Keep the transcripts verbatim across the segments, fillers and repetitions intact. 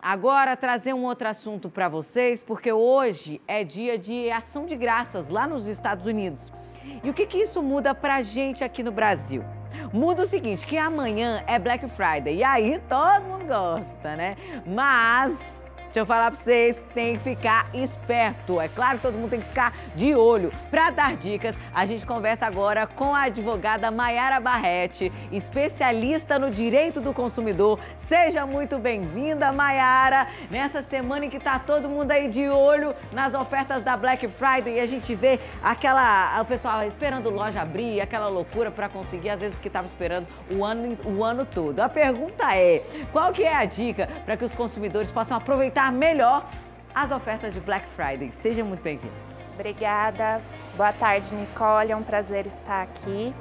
agora trazer um outro assunto para vocês, porque hoje é dia de ação de graças lá nos Estados Unidos. E o que que isso muda pra gente aqui no Brasil? Muda o seguinte, que amanhã é Black Friday e aí todo mundo gosta, né? Mas deixa eu falar pra vocês, tem que ficar esperto. É claro que todo mundo tem que ficar de olho. Para dar dicas, a gente conversa agora com a advogada Mayara Barretti, especialista no direito do consumidor. Seja muito bem-vinda, Mayara. Nessa semana em que tá todo mundo aí de olho nas ofertas da Black Friday e a gente vê aquela, o pessoal esperando loja abrir, aquela loucura para conseguir, às vezes que estava esperando o ano, o ano todo. A pergunta é, qual que é a dica para que os consumidores possam aproveitar melhor as ofertas de Black Friday? Seja muito bem-vindo. Obrigada. Boa tarde, Nicole. É um prazer estar aqui.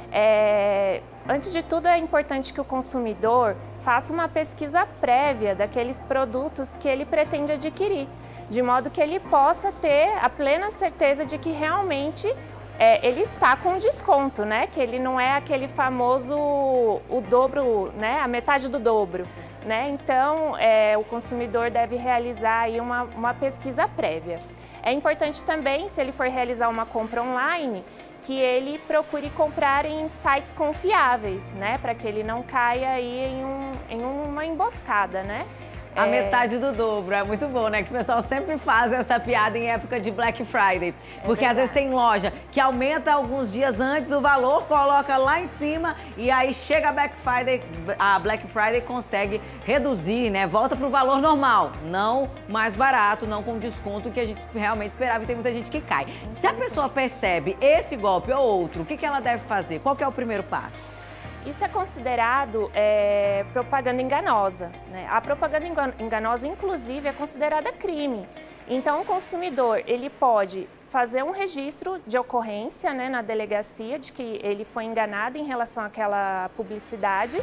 É... Antes de tudo, é importante que o consumidor faça uma pesquisa prévia daqueles produtos que ele pretende adquirir, de modo que ele possa ter a plena certeza de que realmente é, ele está com desconto, né? Que ele não é aquele famoso o dobro, né? A metade do dobro. Né? Então, é, o consumidor deve realizar aí uma, uma pesquisa prévia. É importante também, se ele for realizar uma compra online, que ele procure comprar em sites confiáveis, né? Para que ele não caia aí em, um, em uma emboscada, né? A é... metade do dobro, é muito bom, né? Que o pessoal sempre faz essa piada em época de Black Friday. Porque é às vezes tem loja que aumenta alguns dias antes o valor, coloca lá em cima e aí chega a Black Friday, a Black Friday consegue reduzir, né? Volta pro valor normal, não mais barato, não com desconto que a gente realmente esperava e tem muita gente que cai. Se a pessoa percebe esse golpe ou outro, o que que ela deve fazer? Qual que é o primeiro passo? Isso é considerado é, propaganda enganosa, né? A propaganda enganosa, inclusive, é considerada crime. Então, o consumidor ele pode fazer um registro de ocorrência, né, na delegacia de que ele foi enganado em relação àquela publicidade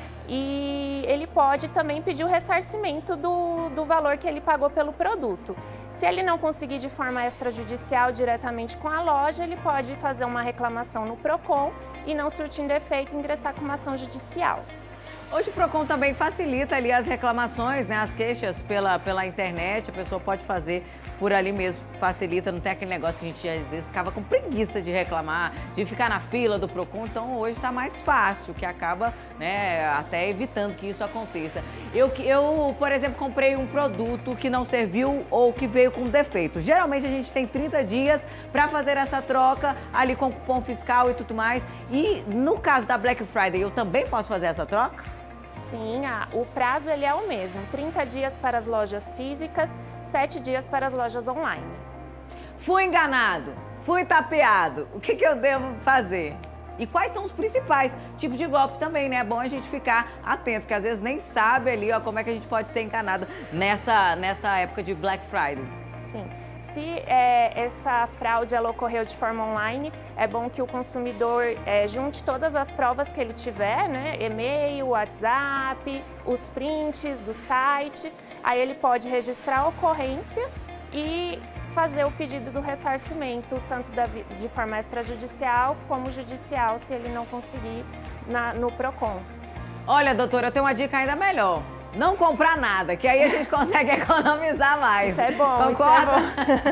e ele pode também pedir o ressarcimento do, do valor que ele pagou pelo produto. Se ele não conseguir de forma extrajudicial diretamente com a loja, ele pode fazer uma reclamação no Procon e, não surtindo efeito, ingressar com uma ação judicial. Hoje o Procon também facilita ali as reclamações, né, as queixas pela, pela internet, a pessoa pode fazer por ali mesmo, facilita, não tem aquele negócio que a gente às vezes ficava com preguiça de reclamar, de ficar na fila do Procon, então hoje está mais fácil, que acaba, né, até evitando que isso aconteça. Eu, eu, por exemplo, comprei um produto que não serviu ou que veio com defeito. Geralmente a gente tem trinta dias para fazer essa troca ali com cupom fiscal e tudo mais. E no caso da Black Friday, eu também posso fazer essa troca? Sim, ah, o prazo ele é o mesmo, trinta dias para as lojas físicas, sete dias para as lojas online. Fui enganado, fui tapeado, o que que eu devo fazer? E quais são os principais tipos de golpe também, né? É bom a gente ficar atento, porque às vezes nem sabe ali, ó, como é que a gente pode ser enganado nessa, nessa época de Black Friday. Sim. Se é, essa fraude ela ocorreu de forma online, é bom que o consumidor é, junte todas as provas que ele tiver, né? E-mail, WhatsApp, os prints do site. Aí ele pode registrar a ocorrência e fazer o pedido do ressarcimento, tanto da, de forma extrajudicial como judicial, se ele não conseguir na, no Procon. Olha, doutora, eu tenho uma dica ainda melhor. Não comprar nada, que aí a gente consegue economizar mais. Isso é bom, concorda? Isso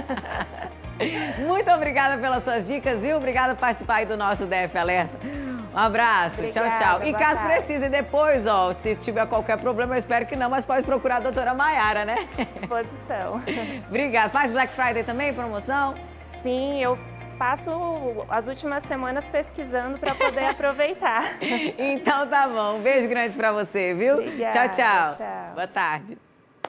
é bom. Muito obrigada pelas suas dicas, viu? Obrigada por participar aí do nosso D F Alerta. Um abraço, obrigada, tchau, tchau. E caso tarde. precise depois, ó, se tiver qualquer problema, eu espero que não, mas pode procurar a doutora Mayara, né? Disposição. Obrigada. Faz Black Friday também, promoção? Sim, eu passo as últimas semanas pesquisando para poder aproveitar. Então tá bom. Um beijo grande para você, viu? Obrigada, tchau, tchau. Tchau. Boa tarde.